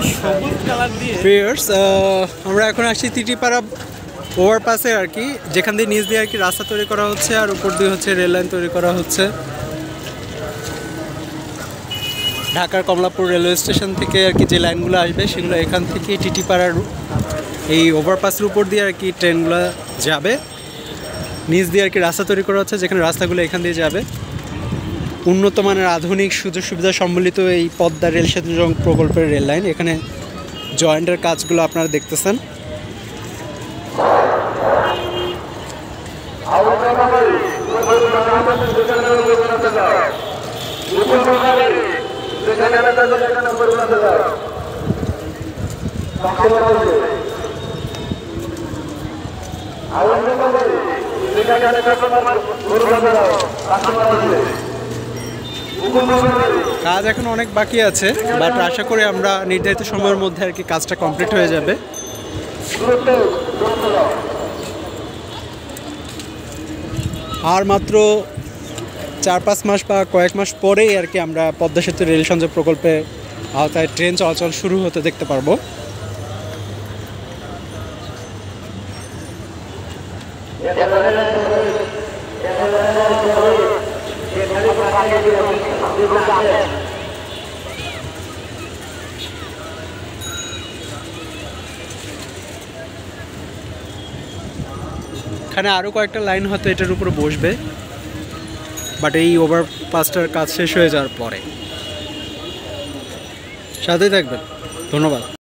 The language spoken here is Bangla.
ভিউয়ার্স, আমরা এখন আসছি তিটিপাড়া ওভারপাসে আর কি, যেখান দিয়ে নিচ দিয়ে আর কি রাস্তা তৈরি করা হচ্ছে আর উপর দিয়ে হচ্ছে রেল লাইন তৈরি করা হচ্ছে। ঢাকার কমলাপুর রেলওয়ে স্টেশন থেকে আর কি যে লাইনগুলো আসবে সেগুলো এখান থেকে টিটিপাড়ার এই ওভারপাসের উপর দিয়ে আর কি ট্রেনগুলো যাবে। নিচ দিয়ে আর কি রাস্তা তৈরি করা হচ্ছে, যেখানে রাস্তাগুলো এখান দিয়ে যাবে। উন্নত মানের আধুনিক সুযোগ সুবিধা সম্বলিত এই পদ্মা রেল সেতু প্রকল্পের রেল লাইন। এখানে জয়েন্টের কাজগুলো আপনারা দেখতেছেন। কাজ এখন অনেক বাকি আছে, বাট আশা করি আমরা নির্ধারিত সময়ের মধ্যে আর কি কাজটা কমপ্লিট হয়ে যাবে। আর মাত্র 4-5 মাস বা কয়েক মাস পরেই আর কি আমরা পদ্মা সেতু রেল সংযোগ প্রকল্পে আওতায় ট্রেন চলাচল শুরু হতে দেখতে পারবো। এখানে আরও কয়েকটা লাইন হয়তো এটার উপরে বসবে, বাট এই ওভারপাসটার কাজ শেষ হয়ে যাওয়ার পরে। সাথেই থাকবেন, ধন্যবাদ।